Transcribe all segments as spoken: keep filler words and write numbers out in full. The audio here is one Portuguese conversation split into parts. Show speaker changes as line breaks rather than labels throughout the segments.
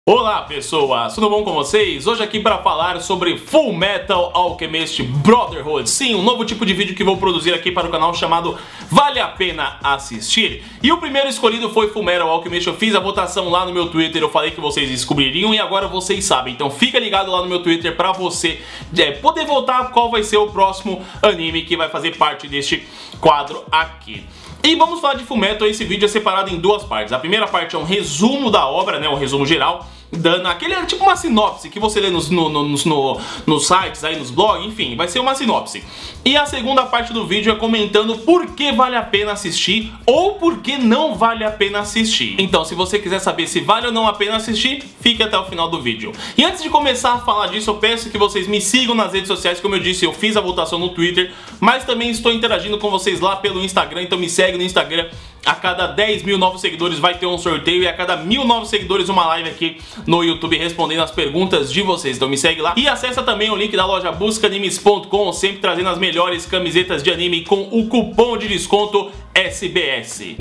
Olá pessoas, tudo bom com vocês? Hoje aqui para falar sobre Fullmetal Alchemist Brotherhood. Sim, um novo tipo de vídeo que vou produzir aqui para o canal chamado Vale a Pena Assistir. E o primeiro escolhido foi Fullmetal Alchemist. Eu fiz a votação lá no meu Twitter, eu falei que vocês descobririam e agora vocês sabem. Então fica ligado lá no meu Twitter para você é, poder votar qual vai ser o próximo anime que vai fazer parte deste quadro aqui. E vamos falar de Fullmetal. Esse vídeo é separado em duas partes. A primeira parte é um resumo da obra, né, um resumo geral, dando aquele, tipo uma sinopse que você lê nos, no, no, nos, no, nos sites, aí nos blogs, enfim, vai ser uma sinopse. E a segunda parte do vídeo é comentando por que vale a pena assistir ou por que não vale a pena assistir. Então, se você quiser saber se vale ou não a pena assistir, fique até o final do vídeo. E antes de começar a falar disso, eu peço que vocês me sigam nas redes sociais. Como eu disse, eu fiz a votação no Twitter, mas também estou interagindo com vocês lá pelo Instagram, então me segue no Instagram. A cada dez mil novos seguidores vai ter um sorteio e a cada mil novos seguidores uma live aqui no YouTube respondendo as perguntas de vocês. Então me segue lá e acessa também o link da loja busca animes ponto com, sempre trazendo as melhores camisetas de anime com o cupom de desconto S B S.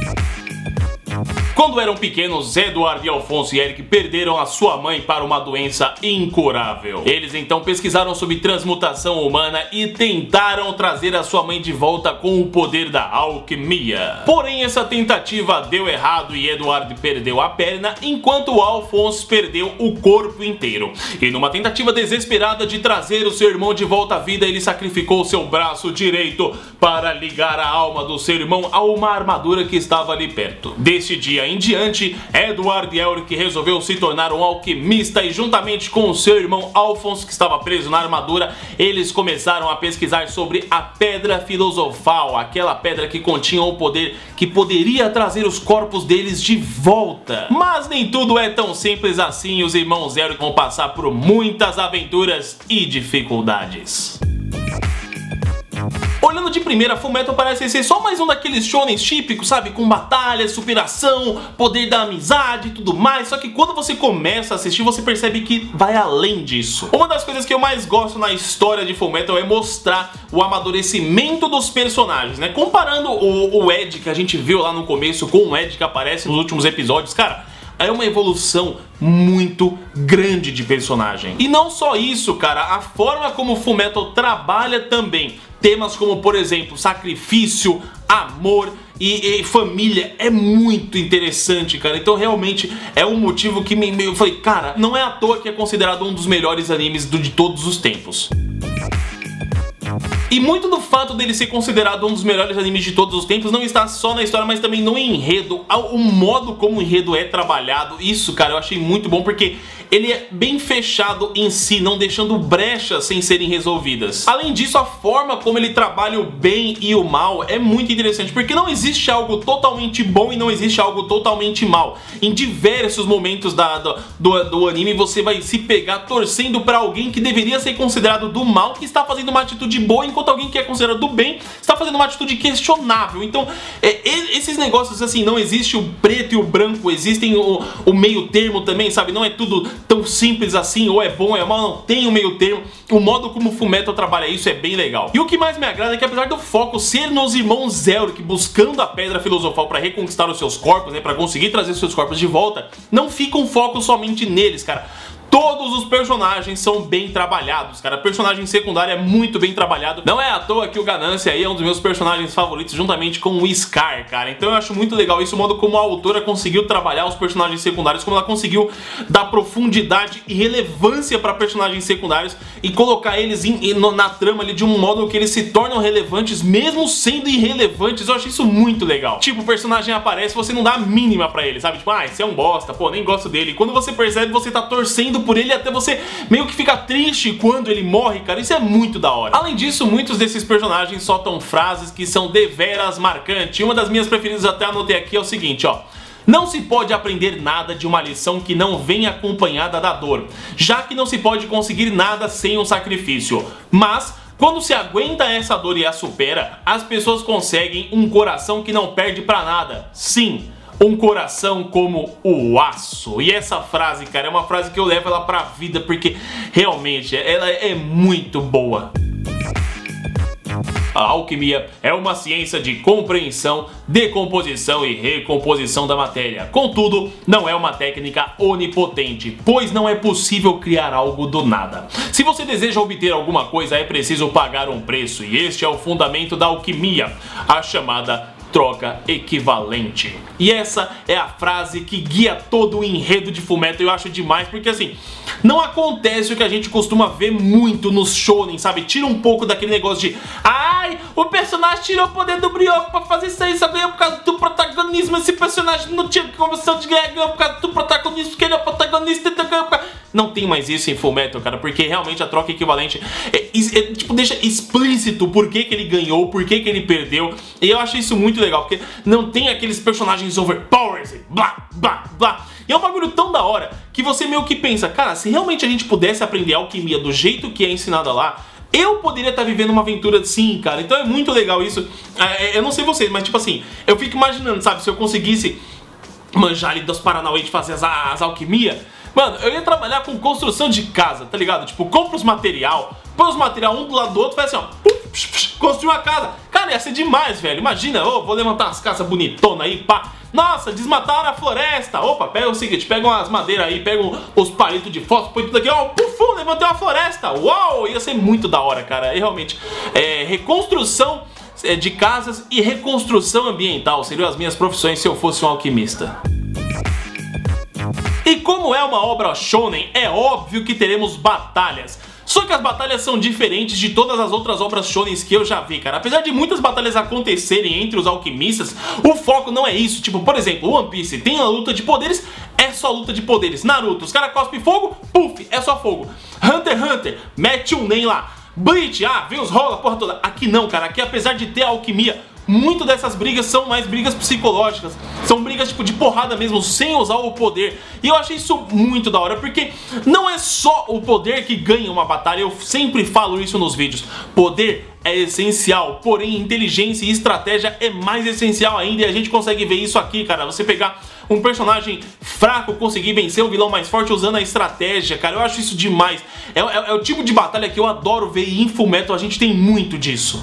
Quando eram pequenos, Eduardo e Alfonso e Eric perderam a sua mãe para uma doença incurável. Eles então pesquisaram sobre transmutação humana e tentaram trazer a sua mãe de volta com o poder da alquimia. Porém, essa tentativa deu errado e Eduardo perdeu a perna, enquanto o Alfonso perdeu o corpo inteiro. E numa tentativa desesperada de trazer o seu irmão de volta à vida, ele sacrificou seu braço direito para ligar a alma do seu irmão a uma armadura que estava ali perto. Deste dia em diante, Edward Elric resolveu se tornar um alquimista e juntamente com o seu irmão Alfonso, que estava preso na armadura, eles começaram a pesquisar sobre a Pedra Filosofal, aquela pedra que continha o poder que poderia trazer os corpos deles de volta. Mas nem tudo é tão simples assim, os irmãos Elric vão passar por muitas aventuras e dificuldades. Olhando de primeira, Fullmetal parece ser só mais um daqueles shonens típicos, sabe? Com batalha, superação, poder da amizade e tudo mais. Só que quando você começa a assistir, você percebe que vai além disso. Uma das coisas que eu mais gosto na história de Fullmetal é mostrar o amadurecimento dos personagens, né? Comparando o, o Ed que a gente viu lá no começo com o Ed que aparece nos últimos episódios, cara, é uma evolução muito grande de personagem. E não só isso, cara, a forma como Fullmetal trabalha também temas como, por exemplo, sacrifício, amor e, e família é muito interessante, cara. Então realmente é um motivo que me, eu falei, cara, não é à toa que é considerado um dos melhores animes do, de todos os tempos. E muito do fato dele ser considerado um dos melhores animes de todos os tempos não está só na história, mas também no enredo, o modo como o enredo é trabalhado. Isso, cara, eu achei muito bom porque ele é bem fechado em si, não deixando brechas sem serem resolvidas. Além disso, a forma como ele trabalha o bem e o mal é muito interessante, porque não existe algo totalmente bom e não existe algo totalmente mal. Em diversos momentos da, do, do, do anime você vai se pegar torcendo para alguém que deveria ser considerado do mal, que está fazendo uma atitude boa, enquanto alguém que é considerado do bem está fazendo uma atitude questionável. Então, é, esses negócios assim, não existe o preto e o branco, existem o, o meio termo também, sabe? Não é tudo tão simples assim, ou é bom ou é mal, não tem o meio termo. O modo como o Fullmetal trabalha isso é bem legal. E o que mais me agrada é que, apesar do foco ser nos irmãos Elric buscando a Pedra Filosofal para reconquistar os seus corpos, né, para conseguir trazer os seus corpos de volta, não fica um foco somente neles, cara. Todos os personagens são bem trabalhados, cara. Personagem secundário é muito bem trabalhado. Não é à toa que o Ganância aí é um dos meus personagens favoritos, juntamente com o Scar, cara. Então eu acho muito legal isso, o modo como a autora conseguiu trabalhar os personagens secundários, como ela conseguiu dar profundidade e relevância para personagens secundários e colocar eles em, em, na trama ali de um modo que eles se tornam relevantes, mesmo sendo irrelevantes. Eu acho isso muito legal. Tipo, o personagem aparece, você não dá a mínima pra ele, sabe? Tipo, ah, esse é um bosta, pô, nem gosto dele. E quando você percebe, você tá torcendo por ele, até você meio que fica triste quando ele morre, cara. Isso é muito da hora. Além disso, muitos desses personagens soltam frases que são deveras marcantes. Uma das minhas preferidas, até anotei aqui, é o seguinte, ó: não se pode aprender nada de uma lição que não vem acompanhada da dor, já que não se pode conseguir nada sem um sacrifício. Mas quando se aguenta essa dor e a supera, as pessoas conseguem um coração que não perde pra nada. Sim, um coração como o aço. E essa frase, cara, é uma frase que eu levo ela pra vida, porque realmente ela é muito boa. A alquimia é uma ciência de compreensão, decomposição e recomposição da matéria. Contudo, não é uma técnica onipotente, pois não é possível criar algo do nada. Se você deseja obter alguma coisa, é preciso pagar um preço, e este é o fundamento da alquimia, a chamada troca equivalente. E essa é a frase que guia todo o enredo de Fullmetal. Eu acho demais, porque assim, não acontece o que a gente costuma ver muito nos shonen, sabe? Tira um pouco daquele negócio de ai, o personagem tirou o poder do Brioco pra fazer isso aí, só ganhou por causa do protagonismo. Esse personagem não tinha condição de ganhar, ganhou por causa do protagonismo, porque ele é o protagonista, então ganhou por causa... Não tem mais isso em Fullmetal, cara, porque realmente a troca equivalente é, é, é, tipo, deixa explícito por que que ele ganhou, por que que ele perdeu. E eu acho isso muito legal, porque não tem aqueles personagens overpowers, blá, blá, blá. E é um bagulho tão da hora que você meio que pensa, cara, se realmente a gente pudesse aprender alquimia do jeito que é ensinada lá, eu poderia estar vivendo uma aventura assim, cara. Então é muito legal isso. É, eu não sei vocês, mas tipo assim, eu fico imaginando, sabe, se eu conseguisse manjar ali dos Paranauê de fazer as, as alquimias, mano, eu ia trabalhar com construção de casa, tá ligado? Tipo, compra os material, põe os material um do lado do outro, faz assim, ó, puf, puf, puf, construir uma casa. Cara, ia ser demais, velho. Imagina, ô, oh, vou levantar umas casas bonitonas aí, pá. Nossa, desmataram a floresta. Opa, pega o seguinte, pega umas madeiras aí, pega os palitos de fósforo, põe tudo aqui, ó, puf, levantei uma floresta. Uau, ia ser muito da hora, cara. E realmente, é, reconstrução de casas e reconstrução ambiental seriam as minhas profissões se eu fosse um alquimista. E como é uma obra shonen, é óbvio que teremos batalhas. Só que as batalhas são diferentes de todas as outras obras shonens que eu já vi, cara. Apesar de muitas batalhas acontecerem entre os alquimistas, o foco não é isso. Tipo, por exemplo, One Piece tem uma luta de poderes, é só luta de poderes. Naruto, os caras cospem fogo, puf, é só fogo. Hunter x Hunter, mete um nem lá. Bleach, ah, vem os rola, porra toda. Aqui não, cara. Aqui, apesar de ter a alquimia, muito dessas brigas são mais brigas psicológicas. São brigas tipo de porrada mesmo, sem usar o poder. E eu achei isso muito da hora, porque não é só o poder que ganha uma batalha. Eu sempre falo isso nos vídeos. Poder é essencial, porém inteligência e estratégia é mais essencial ainda. E a gente consegue ver isso aqui, cara. Você pegar um personagem fraco, conseguir vencer um vilão mais forte usando a estratégia, cara. Eu acho isso demais. É, é, é o tipo de batalha que eu adoro ver, e em Fullmetal a gente tem muito disso.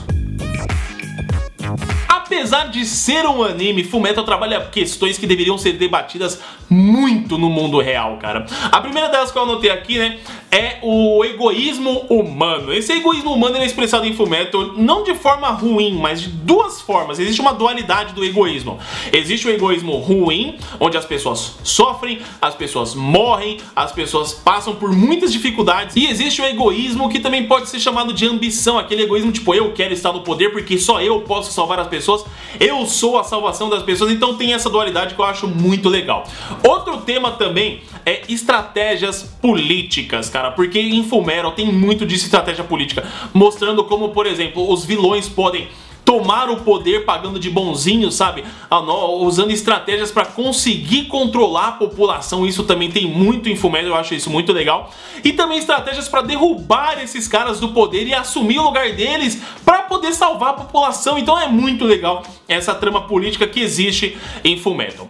Apesar de ser um anime, Fullmetal trabalha questões que deveriam ser debatidas muito no mundo real, cara. A primeira delas que eu anotei aqui, né, é o egoísmo humano. Esse egoísmo humano é expressado em Fullmetal não de forma ruim, mas de duas formas. Existe uma dualidade do egoísmo. Existe o egoísmo ruim, onde as pessoas sofrem, as pessoas morrem, as pessoas passam por muitas dificuldades. E existe o egoísmo que também pode ser chamado de ambição. Aquele egoísmo tipo, eu quero estar no poder porque só eu posso salvar as pessoas. Eu sou a salvação das pessoas. Então tem essa dualidade que eu acho muito legal. Outro tema também é estratégias políticas, cara, porque em Fullmetal tem muito disso, estratégia política, mostrando como, por exemplo, os vilões podem tomar o poder pagando de bonzinho, sabe? Usando estratégias para conseguir controlar a população. Isso também tem muito em Fullmetal, eu acho isso muito legal. E também estratégias para derrubar esses caras do poder e assumir o lugar deles para poder salvar a população. Então é muito legal essa trama política que existe em Fullmetal.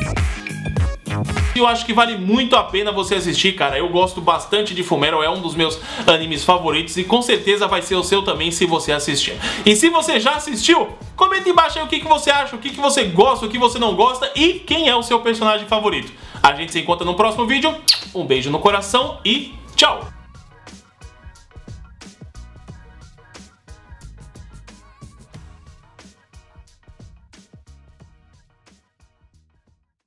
Eu acho que vale muito a pena você assistir, cara. Eu gosto bastante de Fullmetal, é um dos meus animes favoritos e com certeza vai ser o seu também se você assistir. E se você já assistiu, comenta embaixo aí o que, que você acha, o que, que você gosta, o que você não gosta e quem é o seu personagem favorito. A gente se encontra no próximo vídeo. Um beijo no coração e tchau!